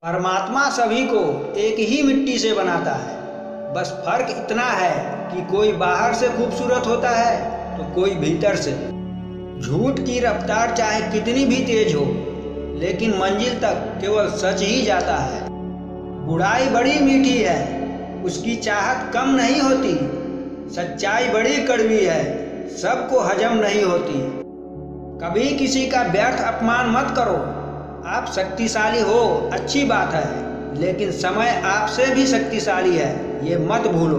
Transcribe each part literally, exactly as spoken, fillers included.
परमात्मा सभी को एक ही मिट्टी से बनाता है। बस फर्क इतना है कि कोई बाहर से खूबसूरत होता है तो कोई भीतर से। झूठ की रफ्तार चाहे कितनी भी तेज हो, लेकिन मंजिल तक केवल सच ही जाता है। बुराई बड़ी मीठी है, उसकी चाहत कम नहीं होती। सच्चाई बड़ी कड़वी है, सबको हजम नहीं होती। कभी किसी का व्यर्थ अपमान मत करो। आप शक्तिशाली हो, अच्छी बात है, लेकिन समय आपसे भी शक्तिशाली है, ये मत भूलो।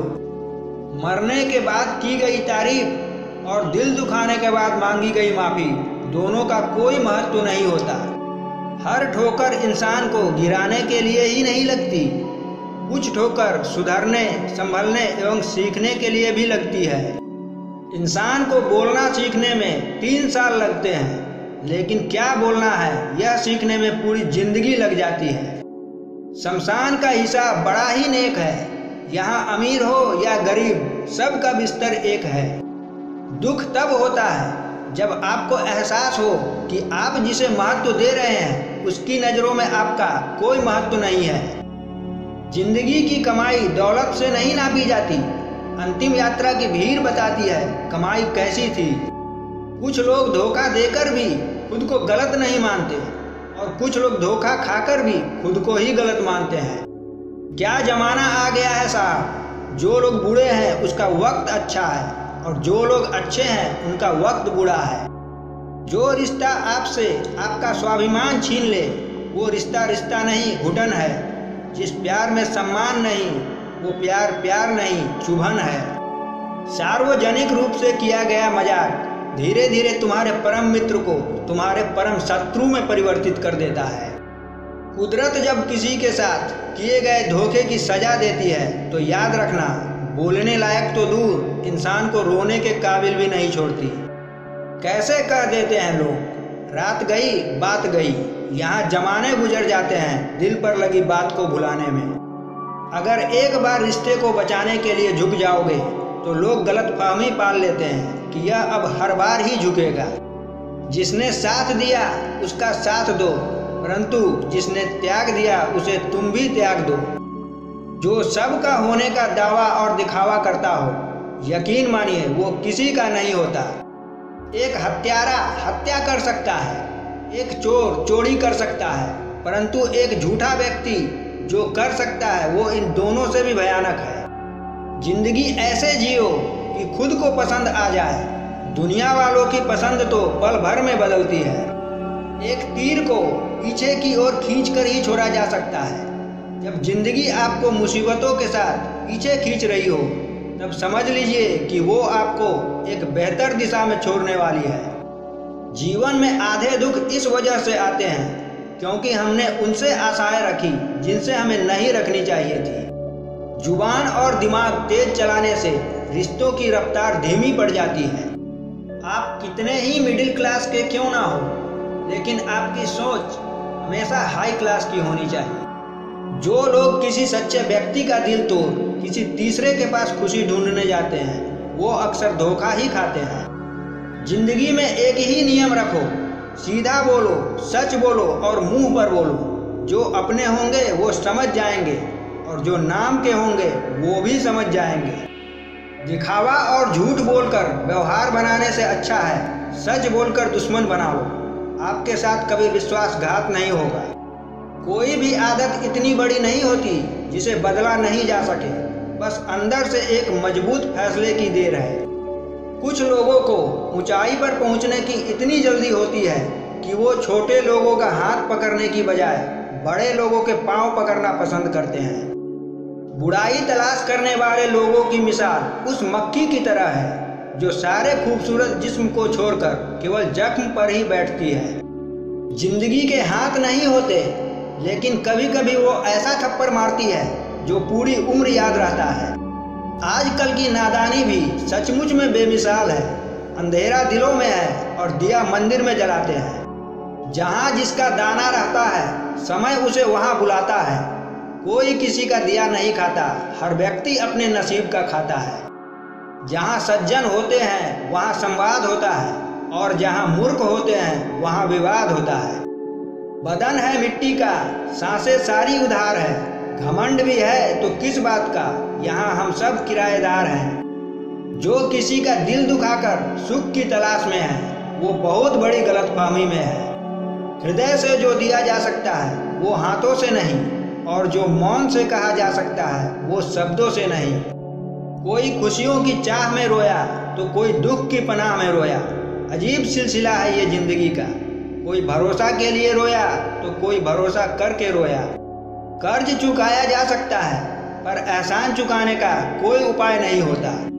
मरने के बाद की गई तारीफ और दिल दुखाने के बाद मांगी गई माफी, दोनों का कोई महत्व नहीं होता। हर ठोकर इंसान को गिराने के लिए ही नहीं लगती, कुछ ठोकर सुधरने, संभलने एवं सीखने के लिए भी लगती है। इंसान को बोलना सीखने में तीन साल लगते हैं, लेकिन क्या बोलना है यह सीखने में पूरी जिंदगी लग जाती है। शमशान का हिसाब बड़ा ही नेक है, यहाँ अमीर हो या गरीब, सबका बिस्तर एक है। दुख तब होता है जब आपको एहसास हो कि आप जिसे महत्व दे रहे हैं उसकी नज़रों में आपका कोई महत्व नहीं है। जिंदगी की कमाई दौलत से नहीं नापी जाती, अंतिम यात्रा की भीड़ बताती है कमाई कैसी थी। कुछ लोग धोखा देकर भी खुद को गलत नहीं मानते और कुछ लोग धोखा खाकर भी खुद को ही गलत मानते हैं। क्या जमाना आ गया है साहब, जो लोग बुरे हैं उसका वक्त अच्छा है और जो लोग अच्छे हैं उनका वक्त बुरा है। जो रिश्ता आपसे आपका स्वाभिमान छीन ले वो रिश्ता रिश्ता नहीं, घुटन है। जिस प्यार में सम्मान नहीं वो प्यार प्यार नहीं, चुभन है। सार्वजनिक रूप से किया गया मजाक धीरे धीरे तुम्हारे परम मित्र को तुम्हारे परम शत्रु में परिवर्तित कर देता है। कुदरत जब किसी के साथ किए गए धोखे की सजा देती है तो याद रखना, बोलने लायक तो दूर, इंसान को रोने के काबिल भी नहीं छोड़ती। कैसे कर देते हैं लोग, रात गई बात गई, यहाँ जमाने गुजर जाते हैं दिल पर लगी बात को भुलाने में। अगर एक बार रिश्ते को बचाने के लिए झुक जाओगे तो लोग गलतफहमी पाल लेते हैं कि यह अब हर बार ही झुकेगा। जिसने साथ दिया उसका साथ दो, परंतु जिसने त्याग दिया उसे तुम भी त्याग दो। जो सबका होने का दावा और दिखावा करता हो, यकीन मानिए वो किसी का नहीं होता। एक हत्यारा हत्या कर सकता है, एक चोर चोरी कर सकता है, परंतु एक झूठा व्यक्ति जो कर सकता है वो इन दोनों से भी भयानक है। जिंदगी ऐसे जियो कि खुद को पसंद आ जाए। दुनिया वालों की पसंद तो पल भर में बदलती है। एक तीर को पीछे की ओर खींचकर ही छोड़ा जा सकता है। जब जिंदगी आपको मुसीबतों के साथ पीछे खींच रही हो तब समझ लीजिए कि वो आपको एक बेहतर दिशा में छोड़ने वाली है। जीवन में आधे दुख इस वजह से आते हैं क्योंकि हमने उनसे आशाएं रखी जिनसे हमें नहीं रखनी चाहिए थी। जुबान और दिमाग तेज चलाने से रिश्तों की रफ्तार धीमी पड़ जाती है। आप कितने ही मिडिल क्लास के क्यों ना हो, लेकिन आपकी सोच हमेशा हाई क्लास की होनी चाहिए। जो लोग किसी सच्चे व्यक्ति का दिल तोड़ किसी तीसरे के पास खुशी ढूंढने जाते हैं वो अक्सर धोखा ही खाते हैं। जिंदगी में एक ही नियम रखो, सीधा बोलो, सच बोलो और मुंह पर बोलो। जो अपने होंगे वो समझ जाएंगे और जो नाम के होंगे वो भी समझ जाएंगे। दिखावा और झूठ बोलकर व्यवहार बनाने से अच्छा है सच बोलकर दुश्मन बनाओ। आपके साथ कभी विश्वासघात नहीं होगा। कोई भी आदत इतनी बड़ी नहीं होती जिसे बदला नहीं जा सके, बस अंदर से एक मजबूत फैसले की देर है। कुछ लोगों को ऊंचाई पर पहुंचने की इतनी जल्दी होती है कि वो छोटे लोगों का हाथ पकड़ने की बजाय बड़े लोगों के पांव पकड़ना पसंद करते हैं। बुराई तलाश करने वाले लोगों की मिसाल उस मक्खी की तरह है जो सारे खूबसूरत जिस्म को छोड़कर केवल जख्म पर ही बैठती है। जिंदगी के हाथ नहीं होते, लेकिन कभी कभी वो ऐसा थप्पड़ मारती है जो पूरी उम्र याद रहता है। आजकल की नादानी भी सचमुच में बेमिसाल है। अंधेरा दिलों में है और दिया मंदिर में जलाते हैं। जहाँ जिसका दाना रहता है समय उसे वहाँ बुलाता है। कोई किसी का दिया नहीं खाता, हर व्यक्ति अपने नसीब का खाता है। जहाँ सज्जन होते हैं वहाँ संवाद होता है और जहाँ मूर्ख होते हैं वहाँ विवाद होता है। बदन है मिट्टी का, सांसें सारी उधार है। घमंड भी है तो किस बात का, यहाँ हम सब किराएदार हैं। जो किसी का दिल दुखाकर सुख की तलाश में है, वो बहुत बड़ी गलतफहमी में है। हृदय से जो दिया जा सकता है वो हाथों से नहीं, और जो मौन से कहा जा सकता है वो शब्दों से नहीं। कोई खुशियों की चाह में रोया तो कोई दुख की पनाह में रोया। अजीब सिलसिला है ये जिंदगी का। कोई भरोसा के लिए रोया तो कोई भरोसा करके रोया। कर्ज चुकाया जा सकता है पर एहसान चुकाने का कोई उपाय नहीं होता।